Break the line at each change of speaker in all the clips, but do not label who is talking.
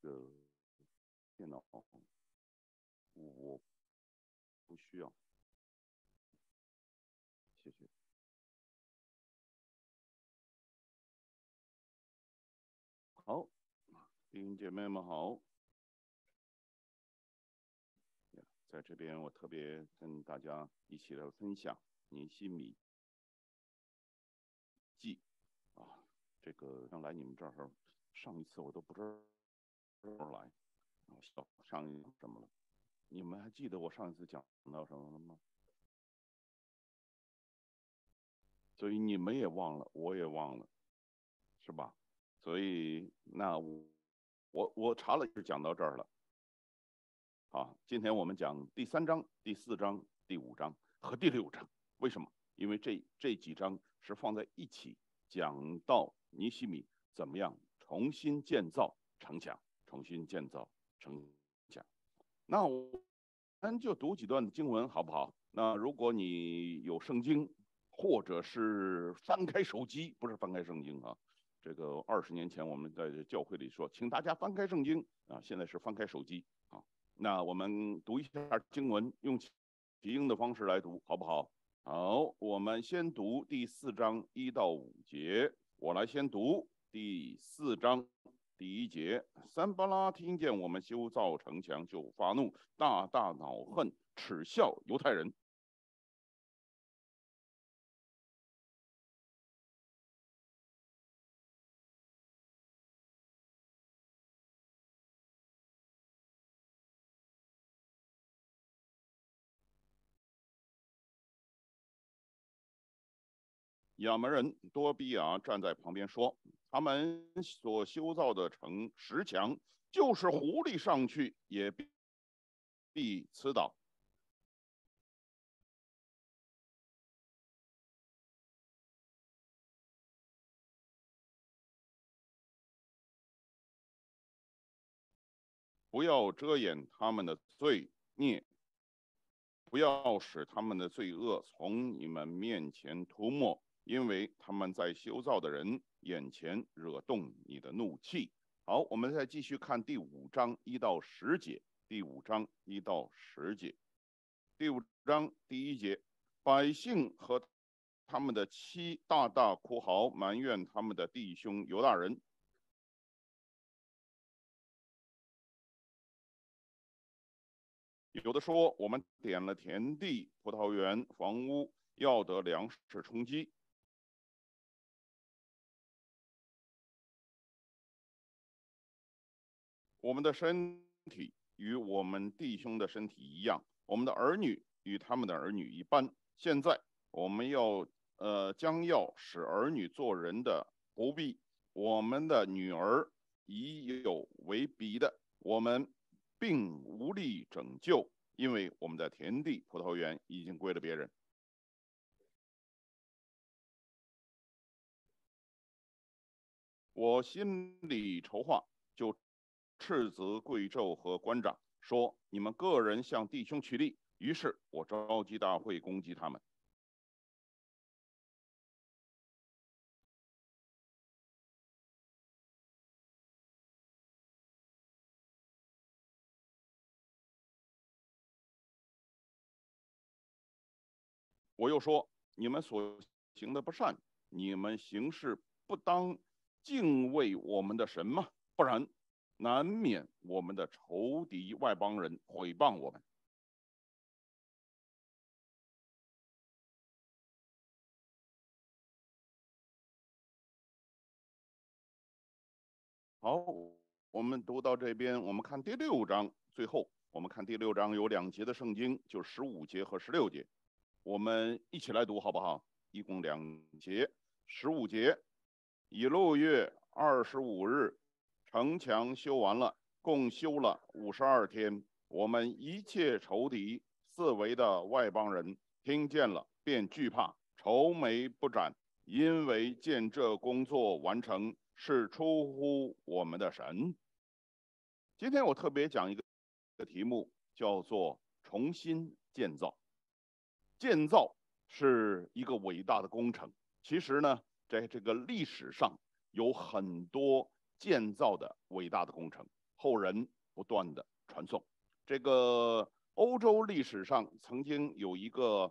个电脑我不需要，谢谢。好，弟兄姐妹们好。在这边我特别跟大家一起来分享尼希米记啊，这个上来你们这儿，上一次我都不知道来，上一什么了？你们还记得我上一次讲到什么了吗？所以你们也忘了，我也忘了，是吧？所以那我查了是讲到这儿了。好，今天我们讲第3章、第4章、第5章和第6章。为什么？因为这几章是放在一起讲到尼希米怎么样重新建造城墙，重新建造城墙。那我们就读几段经文好不好？那如果你有圣经，或者是翻开手机，不是翻开圣经啊。这个20年前我们在教会里说，请大家翻开圣经啊，现在是翻开手机啊。那我们读一下经文，用起应的方式来读，好不好？好，我们先读第4章1到5节。我来先读第4章第1节。三巴拉听见我们修造城墙，就发怒，大大恼恨，耻笑犹太人。亚门人多比亚站在旁边说：“他们所修造的城石墙，就是狐狸上去也必刺倒。”不要遮掩他们的罪孽，不要使他们的罪恶从你们面前涂抹，因为他们在修造的人眼前惹动你的怒气。好，我们再继续看第5章1到10节。第5章1到10节。第5章第1节，百姓和他们的妻大大哭嚎，埋怨他们的弟兄犹大人。有的说，我们点了田地、葡萄园、房屋，要得粮食充饥。我们的身体与我们弟兄的身体一样，我们的儿女与他们的儿女一般。现在我们将要使儿女做人的不必，我们的女儿已有为彼的，我们并无力拯救，因为我们的田地、葡萄园已经归了别人。我心里筹划，就斥责贵胄和官长，说：“你们个人向弟兄取利。”于是我召集大会攻击他们。我又说：“你们所行的不善，你们行事不当敬畏我们的神吗？不然，难免我们的仇敌外邦人毁谤我们。”好，我们读到这边，我们看第6章，最后我们看第6章有2节的圣经，就15节和16节，我们一起来读好不好？一共2节。15节，以6月25日，城墙修完了，共修了52天。我们一切仇敌四围的外邦人听见了，便惧怕，愁眉不展，因为见这工作完成是出乎我们的神。今天我特别讲一个题目，叫做重新建造。建造是一个伟大的工程。其实呢，在这个历史上有很多建造的伟大的工程， 后人不断的传颂。这个欧洲历史上曾经有一个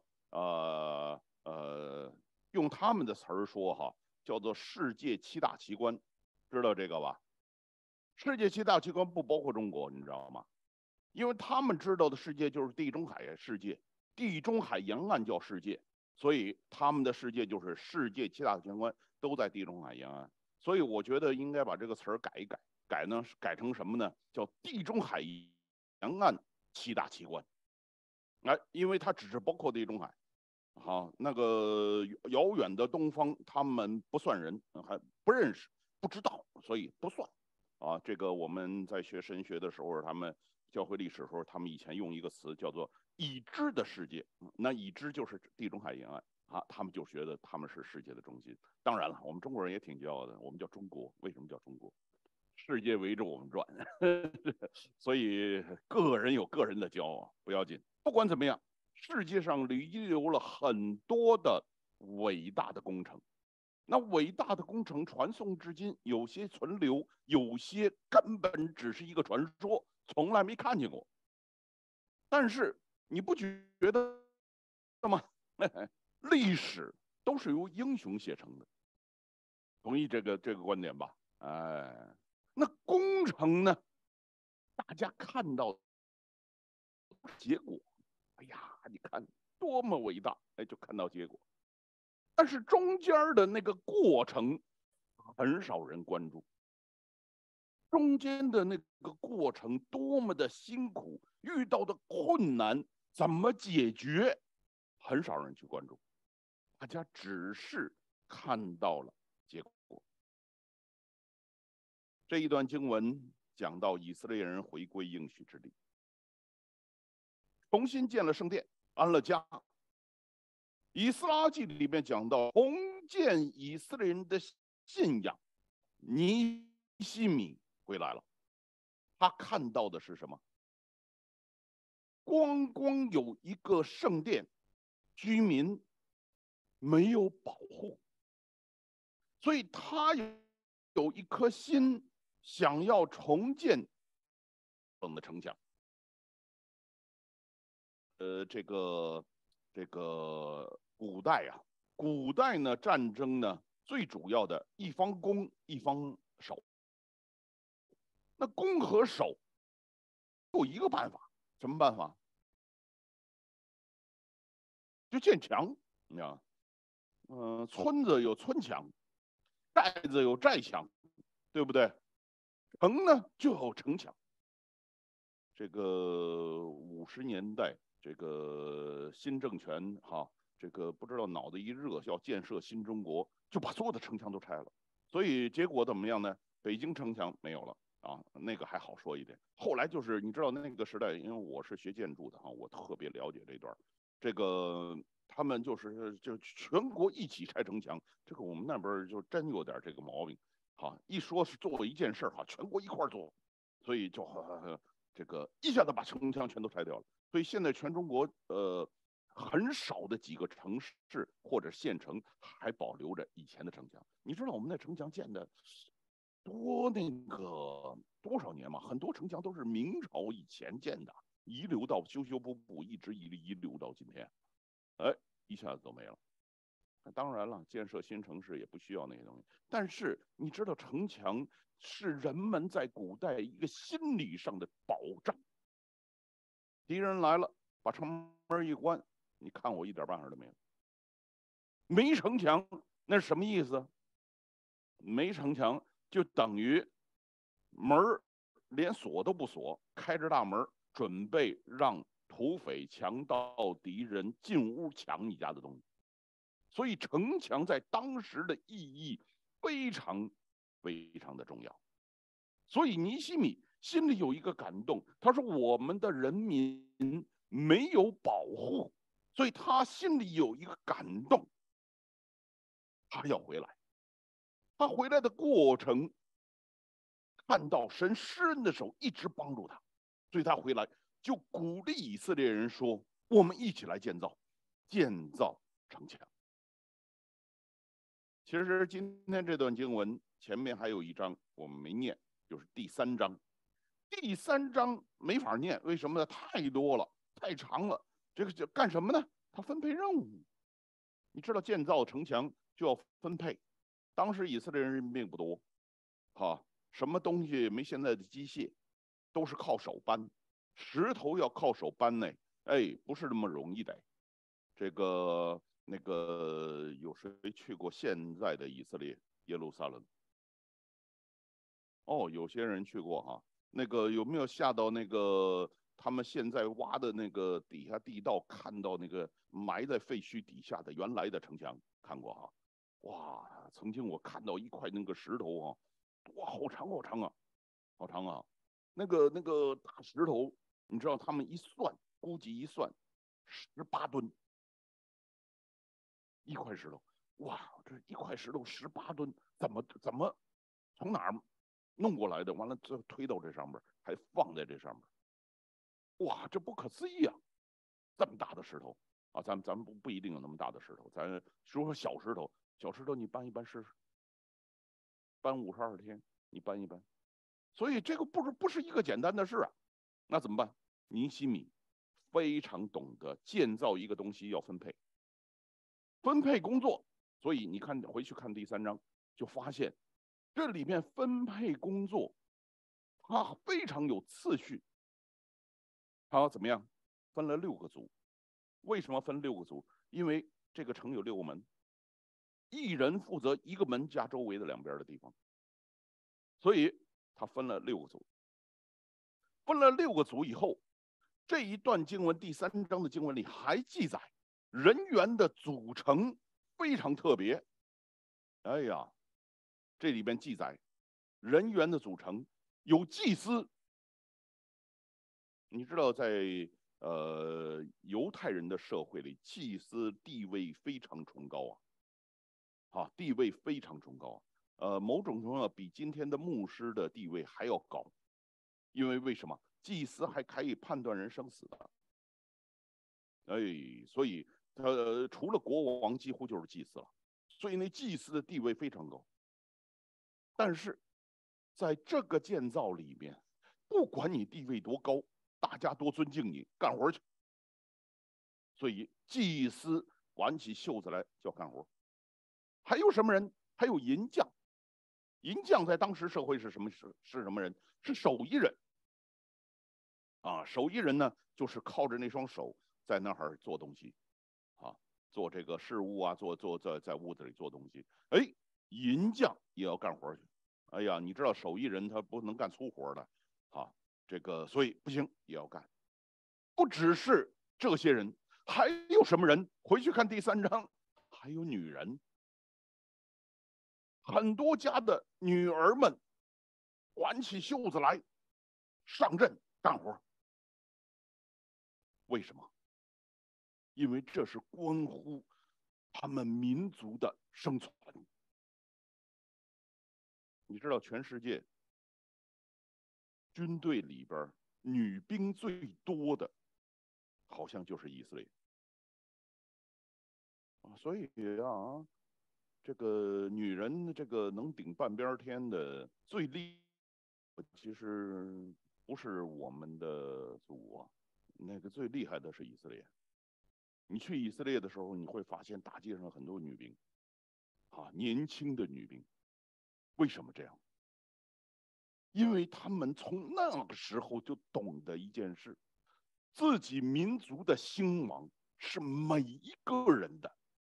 用他们的词儿说哈，叫做世界七大奇观，知道这个吧？世界七大奇观不包括中国，你知道吗？因为他们知道的世界就是地中海世界，地中海沿岸叫世界，所以他们的世界就是世界七大奇观都在地中海沿岸。所以我觉得应该把这个词儿改一改，改成什么呢？叫地中海沿岸七大奇观。哎，因为它只是包括地中海。好，那个遥远的东方，他们不算人，还不认识，不知道，所以不算。啊，这个我们在学神学的时候，他们教会历史的时候，他们以前用一个词叫做已知的世界，那已知就是地中海沿岸啊，他们就觉得他们是世界的中心。当然了，我们中国人也挺骄傲的，我们叫中国，为什么叫中国？世界围着我们转，所以个人有个人的骄傲，不要紧。不管怎么样，世界上遗留了很多的伟大的工程。那伟大的工程传颂至今，有些存留，有些根本只是一个传说，从来没看见过。但是你不觉得吗？历史都是由英雄写成的，同意这个观点吧？哎，那工程呢？大家看到结果，哎呀，你看多么伟大，哎，就看到结果。但是中间的那个过程，很少人关注。中间的那个过程多么的辛苦，遇到的困难怎么解决，很少人去关注。大家只是看到了结果。这一段经文讲到以色列人回归应许之地，重新建了圣殿，安了家。以斯拉记里面讲到重建以色列人的信仰，尼希米回来了，他看到的是什么？光有一个圣殿，居民没有保护，所以他有一颗心，想要重建的城墙。这个古代啊，古代呢战争呢最主要的一方攻一方守，那攻和守有一个办法，什么办法？就建墙，你知道，村子有村墙，寨子有寨墙，对不对？城呢就有城墙。这个50年代，这个新政权哈，这个不知道脑子一热要建设新中国，就把所有的城墙都拆了。所以结果怎么样呢？北京城墙没有了啊，那个还好说一点。后来就是你知道那个时代，因为我是学建筑的哈，我特别了解这段。这个他们就全国一起拆城墙，这个我们那边就真有点这个毛病。好，一说是做一件事哈，全国一块做，所以就这个一下子把城墙全都拆掉了。所以现在全中国很少的几个城市或者县城还保留着以前的城墙。你知道我们那城墙建的多少年吗？很多城墙都是明朝以前建的，遗留到修补，一直遗留到今天。哎，一下子都没了。当然了，建设新城市也不需要那些东西。但是你知道，城墙是人们在古代一个心理上的保障。敌人来了，把城门一关，你看我一点办法都没有。没城墙，那是什么意思？没城墙就等于门连锁都不锁，开着大门，准备让土匪、强盗、敌人进屋抢你家的东西。所以城墙在当时的意义非常非常的重要。所以尼希米心里有一个感动，他说我们的人民没有保护，所以他心里有一个感动，他要回来。他回来的过程，看到神施恩的手一直帮助他，所以他回来就鼓励以色列人说：“我们一起来建造城墙。”其实今天这段经文前面还有一章我们没念，就是第3章。 第3章没法念，为什么呢？太多了，太长了。这个就干什么呢？他分配任务。你知道建造城墙就要分配，当时以色列人并不多，什么东西没现在的机械，都是靠手搬，石头要靠手搬呢，不是那么容易的。这个那个有谁去过现在的以色列耶路撒冷？哦，有些人去过哈。那个有没有下到那个他们现在挖的那个底下地道，看到那个埋在废墟底下的原来的城墙？看过哈？哇，曾经我看到一块那个石头啊，哇，好长好长啊，好长啊！那个大石头，你知道他们一算，估计一算，18吨一块石头。哇，这一块石头18吨，怎么从哪儿弄过来的？完了，最后推到这上面，还放在这上面。哇，这不可思议啊！这么大的石头啊，咱们不一定有那么大的石头，咱说小石头，小石头你搬一搬试试，搬52天，你搬一搬。所以这个不是一个简单的事啊。那怎么办？尼希米非常懂得建造一个东西要分配工作。所以你看回去看第3章，就发现这里面分配工作，它非常有次序。好，怎么样？分了6个族。为什么分6个族？因为这个城有6个门，一人负责1个门加周围的2边的地方，所以他分了6个族。分了6个族以后，这一段经文第3章的经文里还记载人员的组成非常特别。哎呀，这里边记载人员的组成有祭司。你知道在犹太人的社会里，祭司地位非常崇高地位非常崇高某种程度上比今天的牧师的地位还要高。因为什么？祭司还可以判断人生死的。所以除了国王，几乎就是祭司了。所以那祭司的地位非常高。但是在这个建造里面，不管你地位多高，大家多尊敬你，干活去。所以祭司挽起袖子来就要干活。还有什么人？还有银匠。银匠在当时社会是什么人？是手艺人手艺人呢，就是靠着那双手在那儿做东西做这个事物做在屋子里做东西。银匠也要干活去。哎呀，你知道手艺人他不能干粗活的这个所以不行也要干。不只是这些人，还有什么人？回去看第3章，还有女人。很多家的女儿们挽起袖子来上阵干活。为什么？因为这是关乎他们民族的生存。你知道全世界军队里边女兵最多的好像就是以色列所以这个女人这个能顶半边天的最厉害，其实不是我们的族那个最厉害的是以色列。你去以色列的时候，你会发现大街上很多女兵年轻的女兵。为什么这样？因为他们从那个时候就懂得一件事，自己民族的兴亡是每一个人的。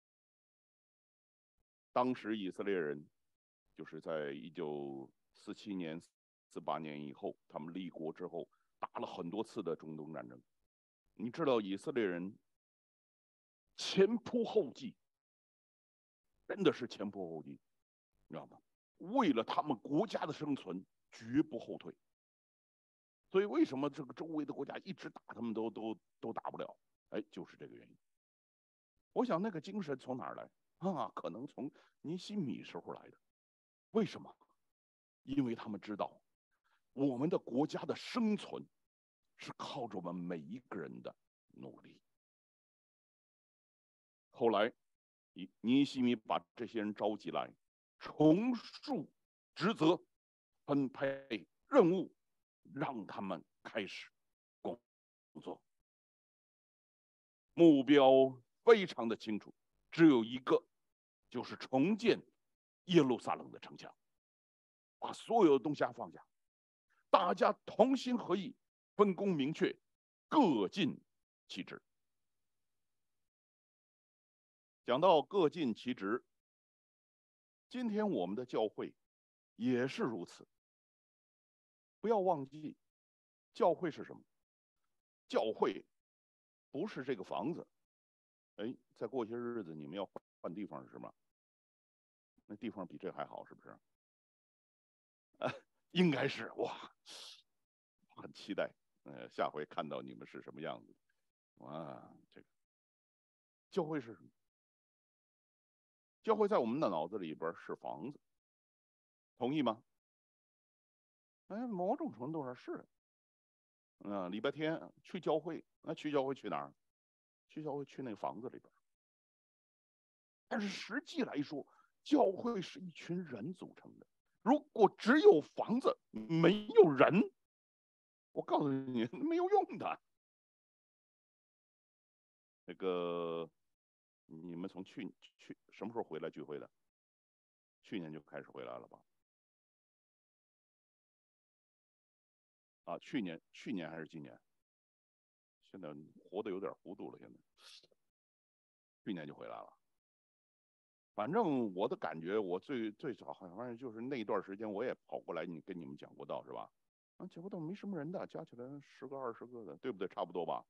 当时以色列人就是在1947年、48年以后，他们立国之后，打了很多次的中东战争。你知道以色列人前仆后继，真的是前仆后继，你知道吗？为了他们国家的生存，绝不后退。所以为什么这个周围的国家一直打他们都打不了？就是这个原因。我想那个精神从哪儿来可能从尼希米时候来的。为什么？因为他们知道我们的国家的生存是靠着我们每一个人的努力。后来尼希米把这些人召集来，重述职责、分配任务， 让他们开始工作。目标非常的清楚，只有一个，就是重建耶路撒冷的城墙，把所有的东西放下，大家同心合意，分工明确，各尽其职。讲到各尽其职，今天我们的教会也是如此。不要忘记，教会是什么？教会不是这个房子。哎，再过些日子你们要换地方是吗？那地方比这还好，是不是？应该是哇，很期待。下回看到你们是什么样子。哇，这个教会是什么？教会在我们的脑子里边是房子，同意吗？哎，某种程度上是。礼拜天去教会，那去教会去哪儿？去教会去那个房子里边。但是实际来说，教会是一群人组成的。如果只有房子没有人，我告诉你没有用的。那个，你们从去什么时候回来聚会的？去年就开始回来了吧？啊，去年还是今年？现在活得有点糊涂了。现在，去年就回来了。反正我的感觉，我最早好像就是那一段时间，我也跑过来，跟你们讲过道是吧？啊，讲过道没什么人的，加起来10个20个的，对不对？差不多吧。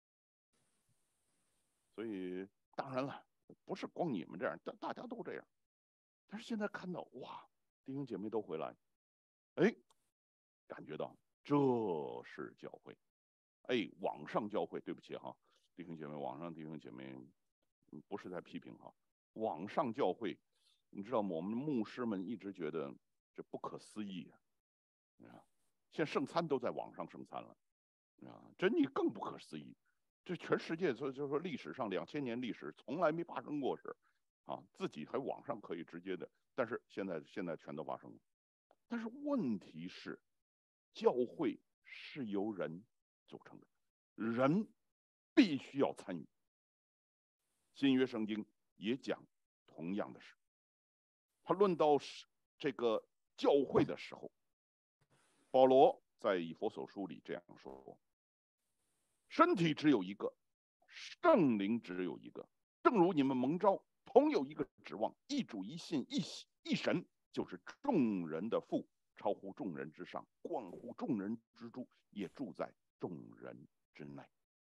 所以当然了，不是光你们这样，大家都这样。但是现在看到哇，弟兄姐妹都回来，哎，感觉到这是教会。哎，网上教会，对不起哈，弟兄姐妹，网上弟兄姐妹，不是在批评哈，网上教会，你知道吗？我们牧师们一直觉得这不可思议啊，现在圣餐都在网上圣餐了啊，真的更不可思议。这全世界就是说历史上2000年历史从来没发生过事啊，自己还网上可以直接的，但是现在全都发生了。但是问题是，教会是由人组成的，人必须要参与。新约圣经也讲同样的事。他论到这个教会的时候，保罗在以弗所书里这样说：身体只有一个，圣灵只有一个，正如你们蒙召，同有一个指望，一主一信一神，就是众人的父，超乎众人之上，贯乎众人之中，也住在众人之内。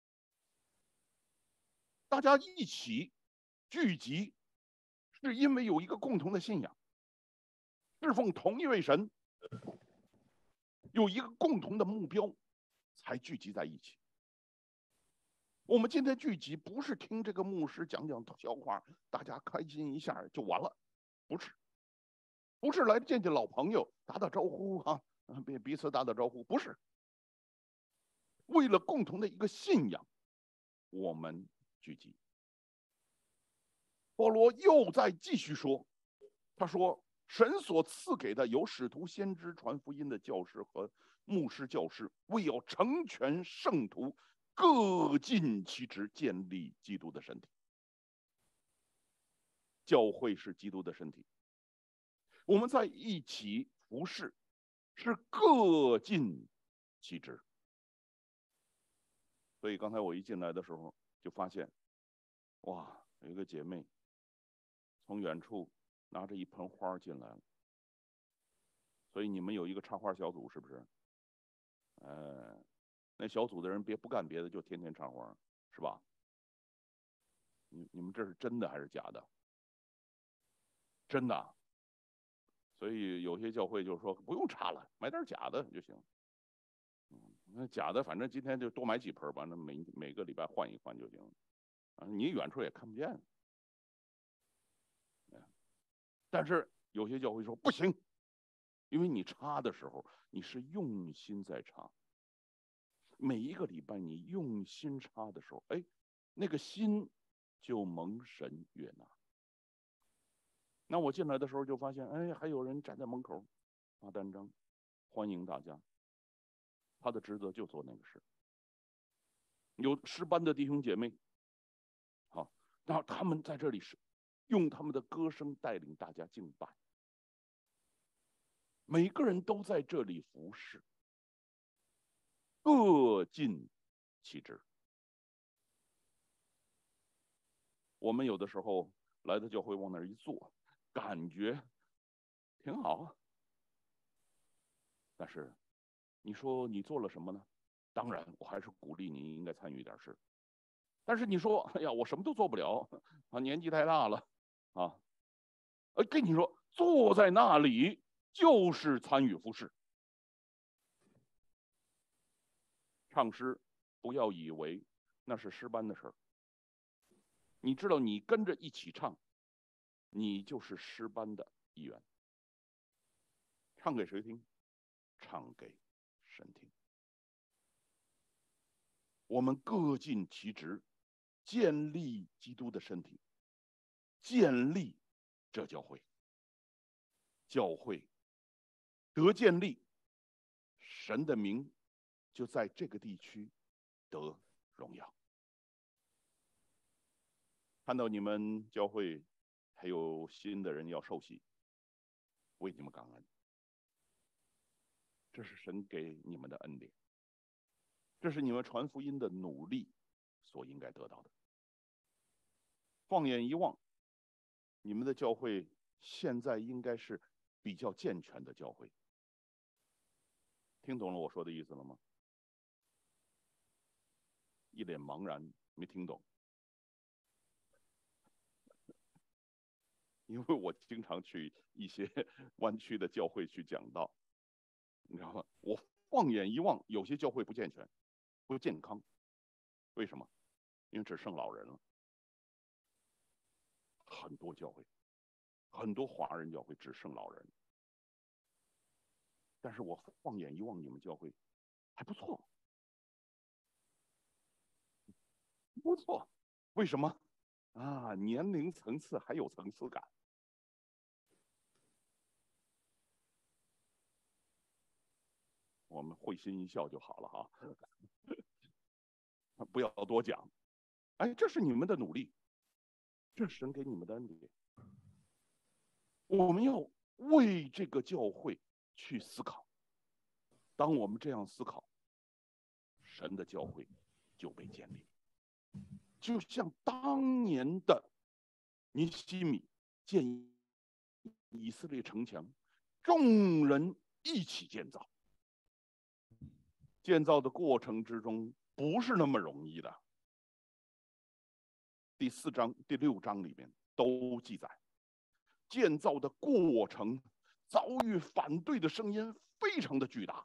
大家一起聚集，是因为有一个共同的信仰，侍奉同一位神，有一个共同的目标，才聚集在一起。我们今天聚集不是听这个牧师讲讲笑话，大家开心一下就完了，不是，不是来见见老朋友，打打招呼啊，彼此打打招呼，不是，为了共同的一个信仰，我们聚集。保罗又在继续说，他说：“神所赐给的有使徒、先知、传福音的教师和牧师、教师，为要成全圣徒，各尽其职，建立基督的身体。教会是基督的身体，我们在一起服侍，是各尽其职。所以刚才我一进来的时候，就发现，哇，有一个姐妹从远处拿着一盆花进来了。所以你们有一个插花小组是不是？那小组的人不干别的，就天天插花，是吧？你们这是真的还是假的？真的啊。所以有些教会就说不用插了，买点假的就行。那假的反正今天就多买几盆吧，那每个礼拜换一换就行。你远处也看不见。但是有些教会说不行，因为你插的时候你是用心在插，每一个礼拜你用心插的时候，哎，那个心就蒙神悦纳。那我进来的时候就发现，哎，还有人站在门口发单张，欢迎大家。 他的职责就做那个事。有诗班的弟兄姐妹，好，那他们在这里是用他们的歌声带领大家敬拜，每个人都在这里服侍，各尽其职。我们有的时候来到教会往那儿一坐，感觉挺好啊，但是你说你做了什么呢？当然，我还是鼓励你应该参与一点事。但是你说，哎呀，我什么都做不了啊，年纪太大了啊。跟你说，坐在那里就是参与服侍。唱诗，不要以为那是诗班的事儿。你知道，你跟着一起唱，你就是诗班的一员。唱给谁听？唱给神听。我们各尽其职，建立基督的身体，建立这教会。教会得建立，神的名就在这个地区得荣耀。看到你们教会还有新的人要受洗，为你们感恩。这是神给你们的恩典，这是你们传福音的努力所应该得到的。放眼一望，你们的教会现在应该是比较健全的教会。听懂了我说的意思了吗？一脸茫然，没听懂。因为我经常去一些湾区的教会去讲道，你知道吗？我放眼一望，有些教会不健全，不健康。为什么？因为只剩老人了。很多教会，很多华人教会只剩老人。但是我放眼一望，你们教会还不错，不错。为什么？啊，年龄层次还有层次感。我们会心一笑就好了哈，不要多讲。哎，这是你们的努力，这是神给你们的恩典。我们要为这个教会去思考。当我们这样思考，神的教会就被建立。就像当年的尼希米建以色列城墙，众人一起建造。建造的过程之中不是那么容易的。第4章、第6章里面都记载，建造的过程遭遇反对的声音非常的巨大。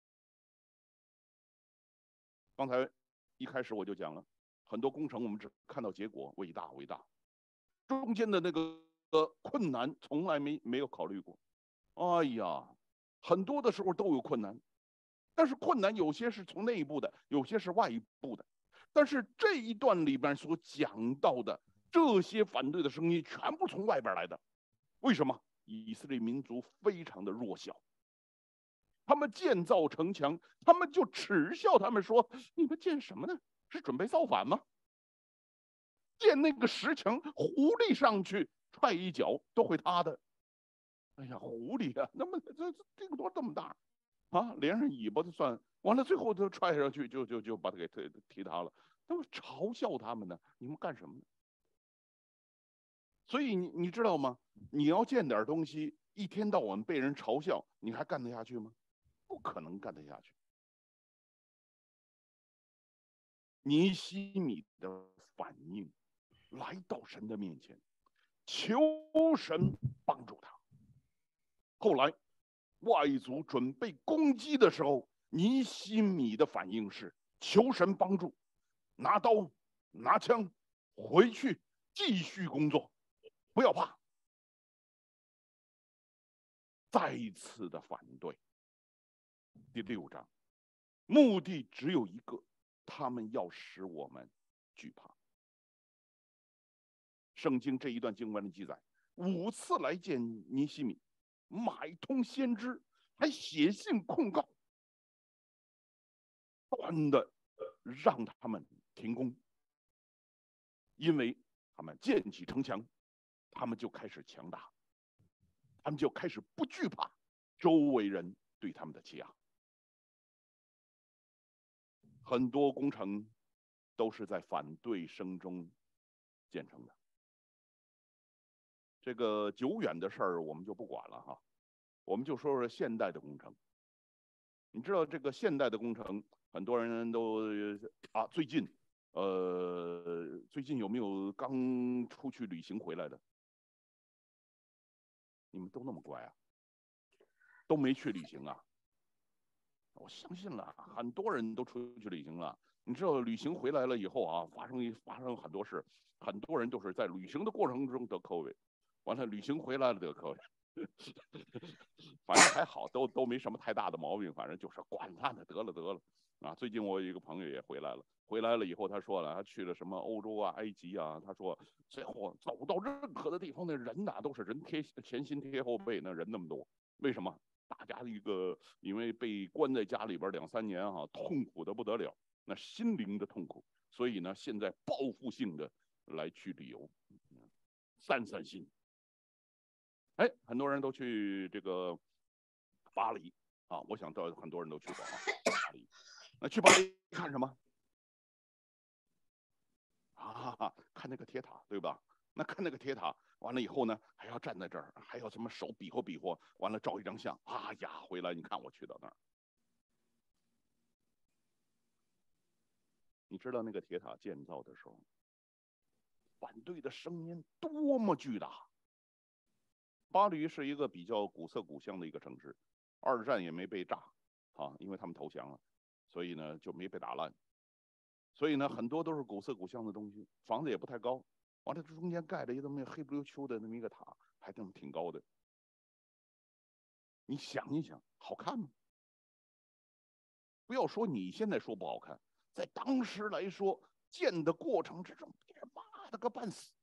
刚才一开始我就讲了，很多工程我们只看到结果，伟大伟大，中间的那个困难从来没有考虑过。哎呀，很多的时候都有困难，但是困难有些是从内部的，有些是外部的。但是这一段里边所讲到的这些反对的声音，全部从外边来的。为什么？以色列民族非常的弱小，他们建造城墙，他们就耻笑他们说：“你们建什么呢？是准备造反吗？建那个石墙，狐狸上去踹一脚都会塌的。”哎呀，狐狸啊，那么这个多这么大啊，连上尾巴都算完了，最后都踹上去就把他给踢塌了。那么嘲笑他们呢？你们干什么呢？所以你知道吗？你要建点东西，一天到晚被人嘲笑，你还干得下去吗？不可能干得下去。尼希米的反应来到神的面前，求神帮助他。后来外族准备攻击的时候，尼希米的反应是求神帮助，拿刀拿枪回去继续工作，不要怕。再一次的反对。第6章，目的只有一个，他们要使我们惧怕。圣经这一段经文的记载，5次来见尼希米，买通先知，还写信控告。 断的让他们停工，因为他们建起城墙，他们就开始强大，他们就开始不惧怕周围人对他们的欺压。很多工程都是在反对声中建成的。这个久远的事儿我们就不管了哈，我们就说说现代的工程。你知道这个现代的工程，很多人都最近，最近有没有刚出去旅行回来的？你们都那么乖啊，都没去旅行啊？我相信了，很多人都出去旅行了。你知道旅行回来了以后啊，发生很多事，很多人都是在旅行的过程中得 COVID，完了旅行回来了得 COVID，反正还好，都没什么太大的毛病，反正就是管他呢，得了啊。最近我有一个朋友也回来了，回来了以后他说了，他去了什么欧洲啊、埃及啊，他说最后走到任何的地方，那人呐都是人贴前心贴后背，那人那么多，为什么？大家的一个因为被关在家里边2、3年啊，痛苦的不得了，那心灵的痛苦，所以呢，现在报复性的来去旅游，散散心。哎，很多人都去这个巴黎啊，我想到很多人都去过啊，巴黎。那去巴黎看什么啊？看那个铁塔，对吧？那看那个铁塔，完了以后呢，还要站在这儿，还要什么手比划比划，完了照一张相。啊呀，回来你看我去到那儿，你知道那个铁塔建造的时候，反对的声音多么巨大。巴黎是一个比较古色古香的一个城市，二战也没被炸啊，因为他们投降了，所以呢就没被打烂。所以呢，很多都是古色古香的东西，房子也不太高。完了，这中间盖了一个那黑不溜秋的那么一个塔，还这么挺高的。你想一想，好看吗？不要说你现在说不好看，在当时来说，建的过程之中，别人骂的个半死。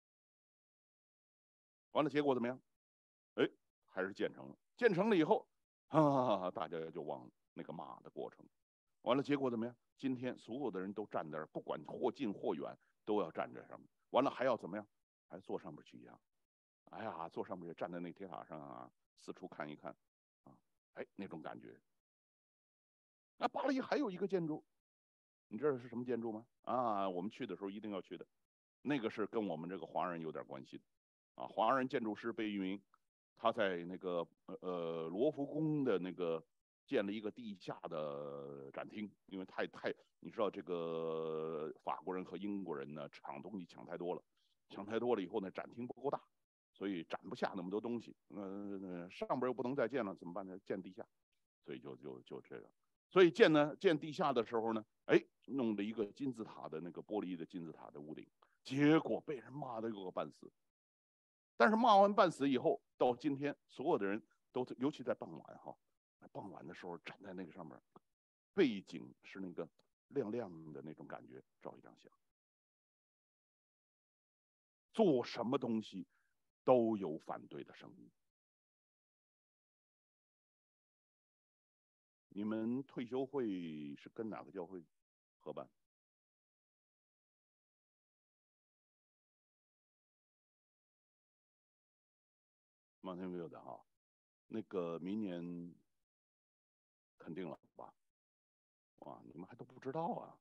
完了，结果怎么样？哎，还是建成了。建成了以后，大家就忘了那个骂的过程。完了，结果怎么样？今天所有的人都站在这儿，不管或近或远，都要站在上面。完了还要怎么样？还坐上面去一样。哎呀，坐上面去站在那铁塔上啊，四处看一看，啊，哎，那种感觉。那巴黎还有一个建筑，你知道是什么建筑吗？啊，我们去的时候一定要去的，那个是跟我们这个华人有点关系的。啊，华人建筑师贝聿铭，他在那个罗浮宫的那个建了一个地下的展厅，因为你知道这个法国人和英国人呢抢东西抢太多了，抢太多了以后呢展厅不够大，所以展不下那么多东西，上边又不能再建了，怎么办呢？建地下，所以就这个，所以建地下的时候呢，哎，弄了一个金字塔的那个玻璃的金字塔的屋顶，结果被人骂得有个半死。但是骂完半死以后，到今天所有的人都，尤其在傍晚哈，傍晚的时候站在那个上面，背景是那个亮亮的那种感觉，照一张相。做什么东西都有反对的声音。你们退休会是跟哪个教会合办？马天没有的哈，那个明年肯定了吧？哇，你们还都不知道啊！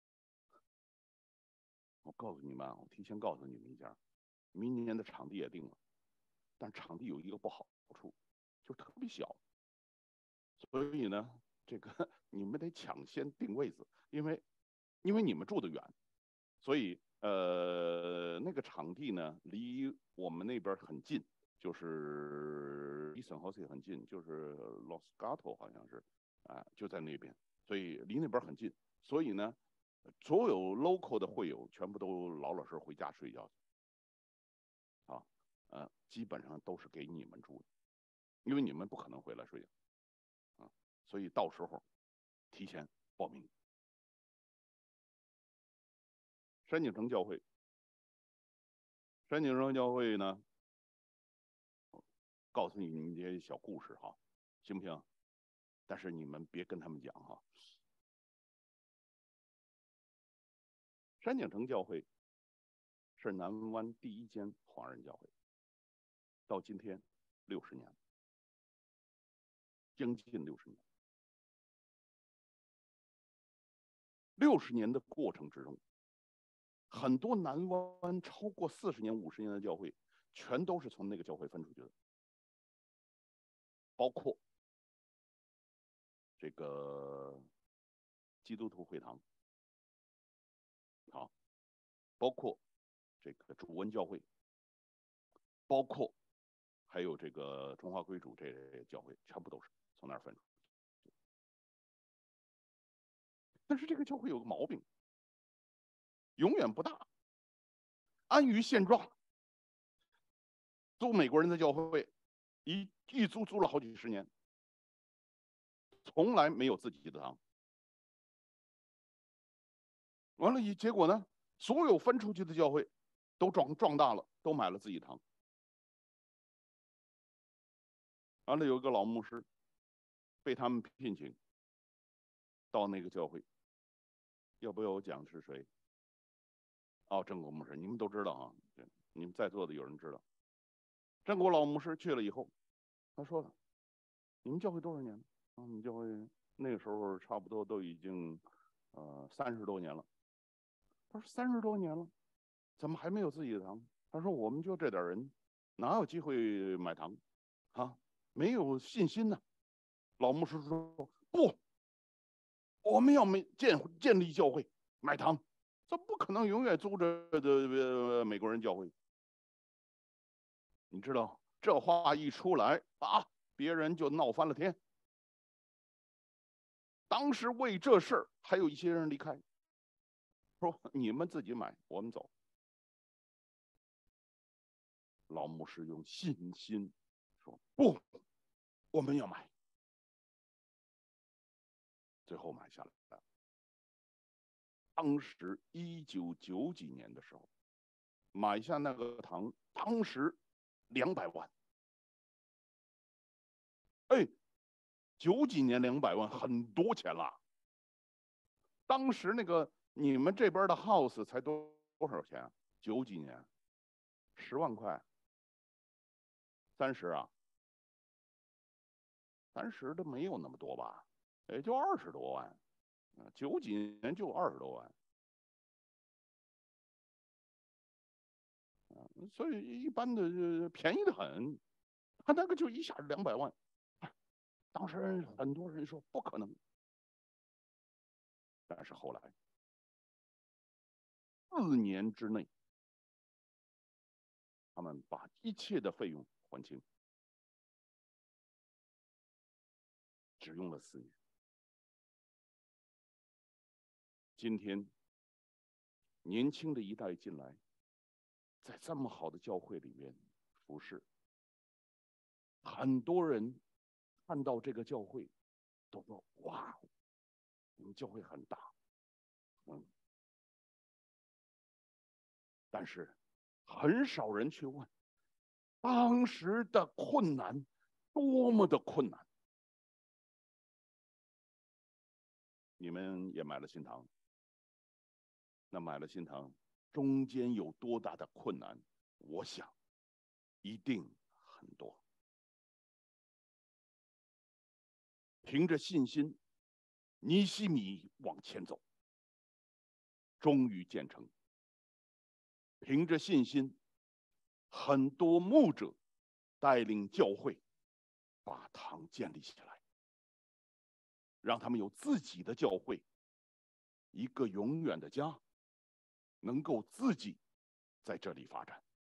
我告诉你们啊，我提前告诉你们一下，明年的场地也定了，但场地有一个不好处，就特别小，所以呢，这个你们得抢先定位子，因为你们住得远，所以那个场地呢离我们那边很近，就是离圣何塞很近，就是 Los Gatos 好像是，就在那边，所以离那边很近，所以呢，所有 local 的会友全部都老老实实回家睡觉啊，基本上都是给你们住的，因为你们不可能回来睡觉啊，所以到时候提前报名。山景城教会，山景城教会呢，告诉你们一些小故事哈，行不行？但是你们别跟他们讲哈， 山景城教会是南湾第一间华人教会，到今天60年，将近60年。60年的过程之中，很多南湾超过40年、50年的教会，全都是从那个教会分出去的，包括这个基督徒会堂，好，包括这个主恩教会，包括还有这个中华归主这类教会，全部都是从那儿分出去。但是这个教会有个毛病，永远不大，安于现状。租美国人的教会，一租了好几十年，从来没有自己的堂。完了，结果呢，所有分出去的教会都壮大了，都买了自己堂。完了，有一个老牧师被他们聘请到那个教会，要不要我讲是谁？哦，郑国牧师，你们都知道啊，你们在座的有人知道。郑国老牧师去了以后，他说了：“你们教会多少年了？啊，你们教会那个时候差不多都已经30多年了。”他说：“30多年了，怎么还没有自己的堂？”他说：“我们就这点人，哪有机会买堂啊？没有信心呢。”老牧师说：“不，我们要建立教会，买堂，这不可能永远租着的美国人教会。”你知道这话一出来啊，别人就闹翻了天。当时为这事儿，还有一些人离开，说你们自己买，我们走。老牧师用信心说：“不，我们要买。”最后买下来了。当时1990几年的时候，买下那个堂，当时200万。哎，90几年200万，很多钱了。当时那个你们这边的 house 才多少钱啊？90几年，10万块，30啊，30都没有那么多吧，也就20多万，90几年就20多万。所以一般的便宜的很，他那个就一下200万，当时很多人说不可能，但是后来4年之内，他们把一切的费用还清，只用了4年。今天年轻的一代进来，在这么好的教会里面服侍，很多人看到这个教会都说：“哇，你们教会很大。”但是很少人去问当时的困难多么的困难。你们也买了新堂，那买了新堂中间有多大的困难？我想一定很多。凭着信心，尼希米往前走，终于建成。凭着信心，很多牧者带领教会把堂建立起来，让他们有自己的教会，一个永远的家，能够自己在这里发展。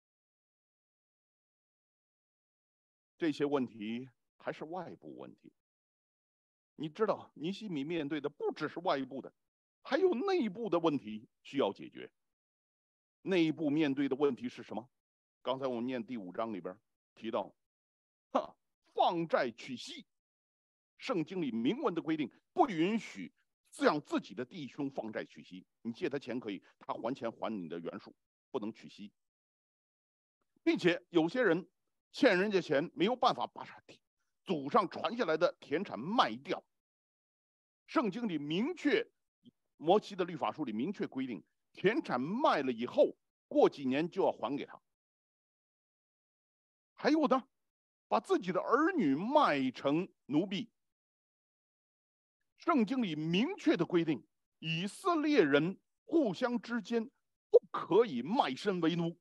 这些问题还是外部问题。你知道，尼希米面对的不只是外部的，还有内部的问题需要解决。内部面对的问题是什么？刚才我们念第5章里边提到，放债取息。圣经里明文的规定，不允许向自己的弟兄放债取息。你借他钱可以，他还钱还你的原数，不能取息。并且有些人欠人家钱，没有办法把祖上传下来的田产卖掉。圣经里明确，摩西的律法书里明确规定， 田产卖了以后，过几年就要还给他。还有呢，把自己的儿女卖成奴婢。圣经里明确的规定，以色列人互相之间不可以卖身为奴，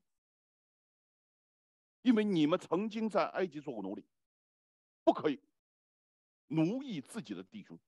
因为你们曾经在埃及做过奴隶，不可以奴役自己的弟兄。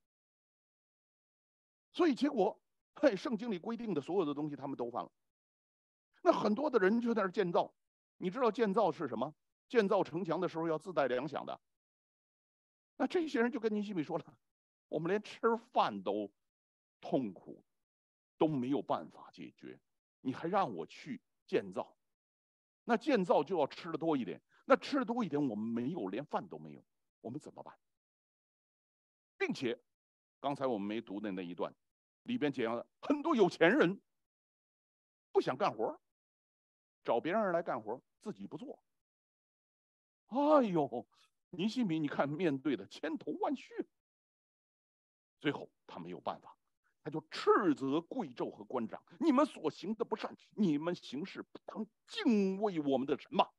所以结果，圣经里规定的所有的东西他们都犯了。那很多的人就在那建造，你知道建造是什么？建造城墙的时候要自带粮饷的。那这些人就跟尼希米说了，我们连吃饭都痛苦，都没有办法解决，你还让我去建造？那建造就要吃的多一点，那吃的多一点，我们没有，连饭都没有，我们怎么办？并且，刚才我们没读的那一段，里边讲了很多有钱人不想干活，找别人来干活，自己不做。哎呦，尼希米，你看面对的千头万绪，最后他没有办法，他就斥责贵胄和官长：你们所行的不善，你们行事不当敬畏我们的神吗？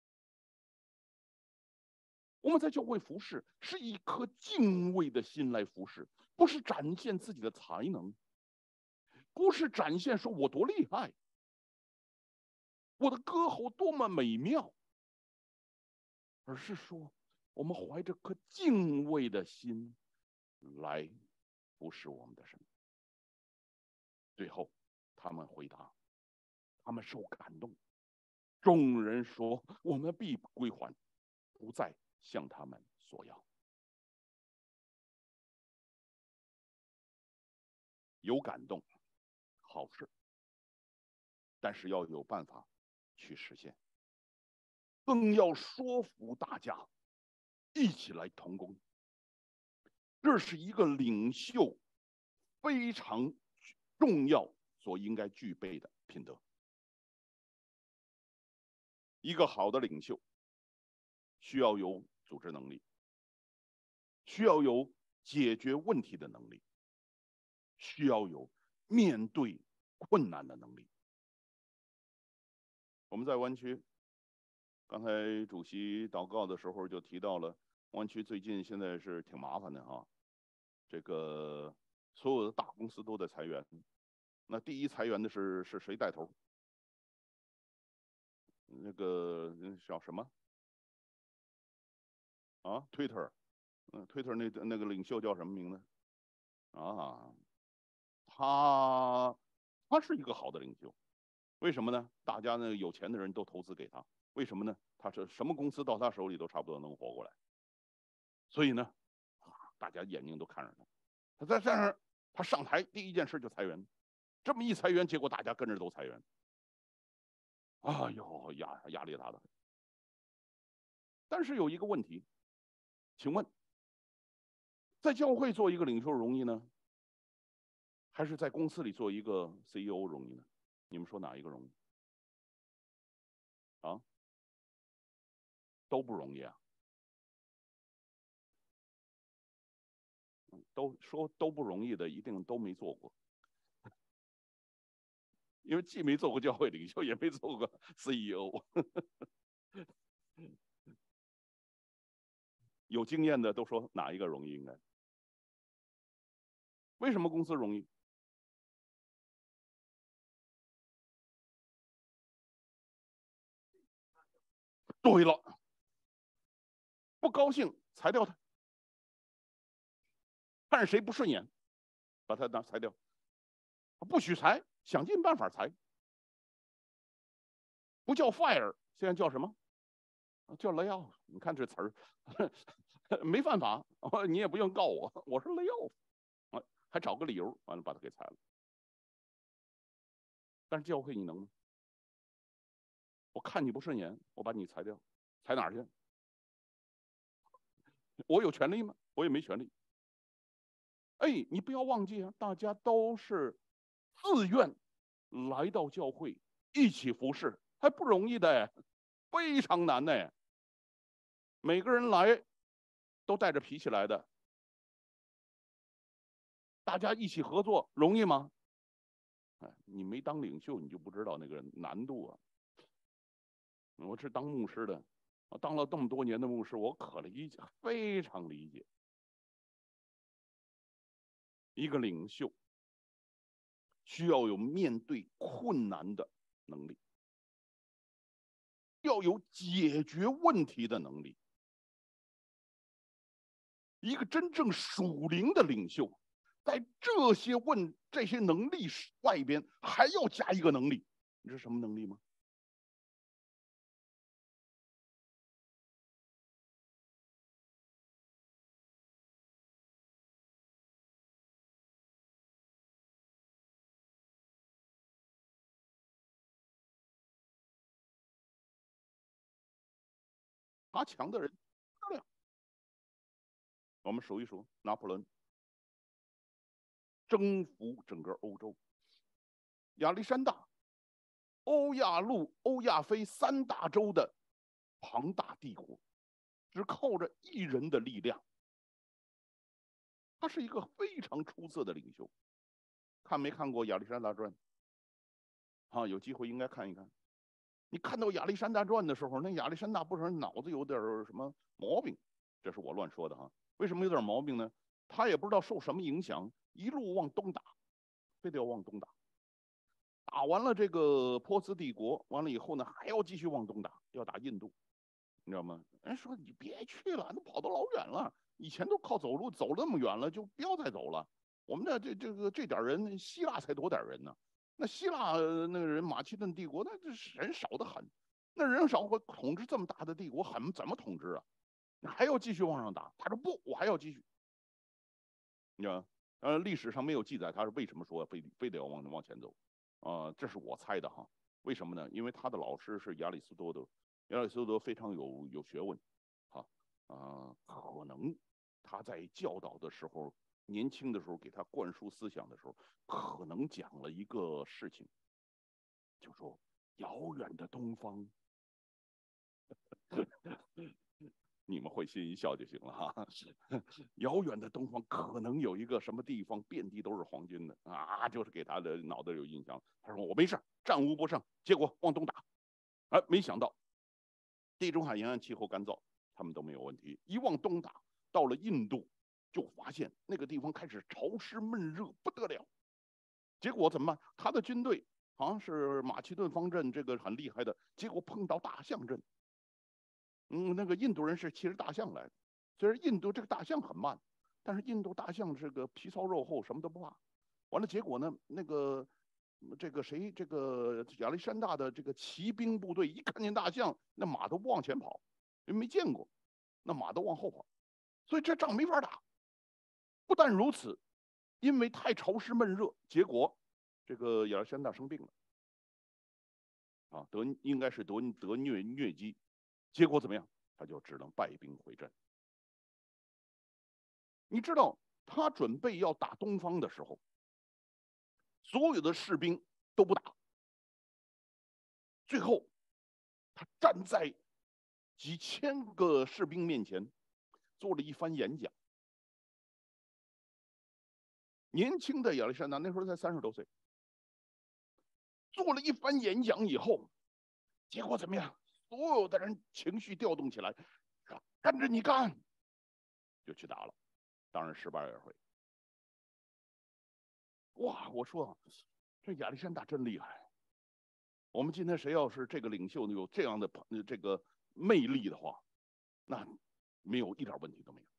我们在教会服侍，是一颗敬畏的心来服侍，不是展现自己的才能，不是展现说我多厉害，我的歌喉多么美妙，而是说我们怀着颗敬畏的心来服侍我们的神。最后，他们回答，他们受感动，众人说：我们必归还，不再向他们索要。有感动，好事，但是要有办法去实现，更要说服大家一起来同工。这是一个领袖非常重要所应该具备的品德。一个好的领袖需要有组织能力，需要有解决问题的能力，需要有面对困难的能力。我们在湾区，刚才主席祷告的时候就提到了，湾区最近现在是挺麻烦的哈，这个所有的大公司都在裁员。那第一裁员的是谁带头？那个叫什么啊？Twitter， Twitter 那个领袖叫什么名字啊？他是一个好的领袖，为什么呢？大家呢有钱的人都投资给他，为什么呢？他是什么公司到他手里都差不多能活过来，所以呢，大家眼睛都看着他。他在这儿，他上台第一件事就裁员，这么一裁员，结果大家跟着都裁员。哎呦，压力大的。但是有一个问题，请问，在教会做一个领袖容易呢，还是在公司里做一个 CEO 容易呢？你们说哪一个容易？啊，都不容易啊。都说都不容易的，一定都没做过，因为既没做过教会领袖，也没做过 CEO。有经验的都说哪一个容易？应该为什么公司容易？对了，不高兴裁掉他，看谁不顺眼，把他裁掉，不许裁，想尽办法裁，不叫 fire，现在叫什么？叫 lay off。你看这词儿，没犯法，你也不用告我，我是 lay off，还找个理由，完了把他给裁了。但是教会你能吗？我看你不顺眼，我把你裁掉，裁哪儿去？我有权利吗？我也没权利。哎，你不要忘记啊，大家都是自愿来到教会一起服侍，还不容易的，非常难的。每个人来都带着脾气来的，大家一起合作容易吗？ 哎，你没当领袖，你就不知道那个难度啊。我是当牧师的，我当了这么多年的牧师，我可理解，非常理解一个领袖需要有面对困难的能力，要有解决问题的能力。一个真正属灵的领袖，在这些能力外边，还要加一个能力，你知道什么能力吗？他强的人漂亮。我们数一数，拿破仑征服整个欧洲，亚历山大欧亚非三大洲的庞大帝国，只靠着一人的力量，他是一个非常出色的领袖。看没看过《亚历山大传》？啊，有机会应该看一看。你看到亚历山大传的时候，那亚历山大不是脑子有点什么毛病？这是我乱说的哈。为什么有点毛病呢？他也不知道受什么影响，一路往东打，非得要往东打。打完了这个波斯帝国，完了以后呢，还要继续往东打，要打印度，你知道吗？人说你别去了，都跑得老远了，以前都靠走路走那么远了，就不要再走了。我们这点人，希腊才多点人呢。那希腊那个人马其顿帝国，那这人少得很，那人少会统治这么大的帝国，怎么统治啊？还要继续往上打。他说不，我还要继续。你知道，历史上没有记载他是为什么说非得要往前走，这是我猜的哈。为什么呢？因为他的老师是亚里士多德，亚里士多德非常有学问，哈，可能他在教导的时候，年轻的时候给他灌输思想的时候，可能讲了一个事情，就说遥远的东方，你们会心一笑就行了哈。遥远的东方可能有一个什么地方遍地都是黄金的啊，就是给他的脑袋有印象。他说我没事，战无不胜。结果往东打，哎，没想到地中海沿岸气候干燥，他们都没有问题。一往东打，到了印度，就发现那个地方开始潮湿闷热不得了。结果怎么办？他的军队好像是马其顿方阵，这个很厉害的，结果碰到大象阵。那个印度人是骑着大象来的，虽然印度这个大象很慢，但是印度大象这个皮糙肉厚，什么都不怕。完了，结果呢，这个亚历山大的这个骑兵部队一看见大象，那马都不往前跑，因为没见过，那马都往后跑，所以这仗没法打。不但如此，因为太潮湿闷热，结果这个亚历山大生病了啊，应该是得疟疾，结果怎么样？他就只能败兵回阵。你知道他准备要打东方的时候，所有的士兵都不打，最后他站在几千个士兵面前做了一番演讲。年轻的亚历山大那时候才30多岁，做了一番演讲以后，结果怎么样？所有的人情绪调动起来，跟着你干，就去打了，当然失败而回。哇，我说这亚历山大真厉害。我们今天谁要是这个领袖有这样的这个魅力的话，那没有一点问题都没有。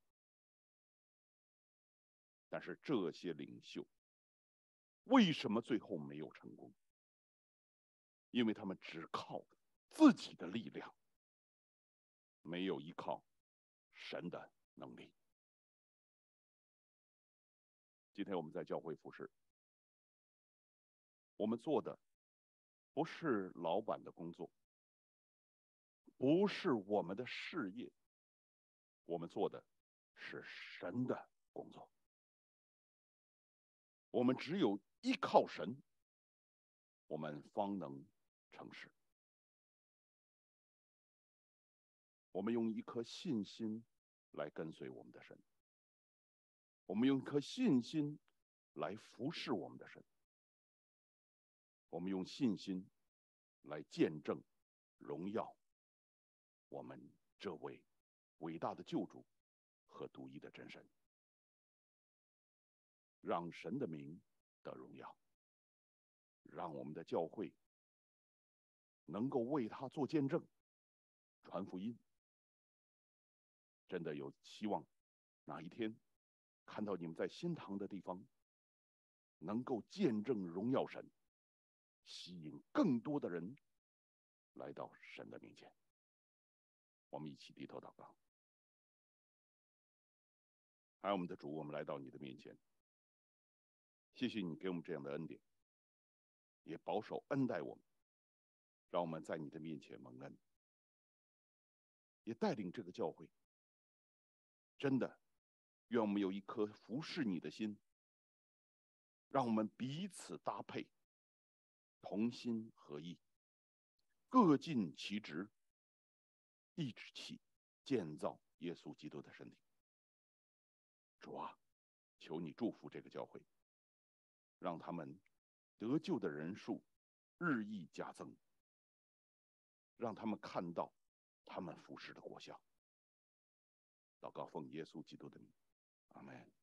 但是这些领袖为什么最后没有成功？因为他们只靠自己的力量，没有依靠神的能力。今天我们在教会服侍，我们做的不是老板的工作，不是我们的事业，我们做的是神的工作。我们只有依靠神，我们方能成事。我们用一颗信心来跟随我们的神，我们用一颗信心来服侍我们的神。 我们用信心来见证、荣耀我们这位伟大的救主和独一的真神，让神的名得荣耀，让我们的教会能够为他做见证、传福音。真的有希望，哪一天看到你们在新堂的地方，能够见证荣耀神，吸引更多的人来到神的面前。我们一起低头祷告。还有我们的主，我们来到你的面前，谢谢你给我们这样的恩典，也保守恩待我们，让我们在你的面前蒙恩，也带领这个教会。真的，愿我们有一颗服侍你的心，让我们彼此搭配，同心合意，各尽其职，一起建造耶稣基督的身体。主啊，求你祝福这个教会，让他们得救的人数日益加增，让他们看到他们服侍的果效。祷告奉耶稣基督的名，阿门。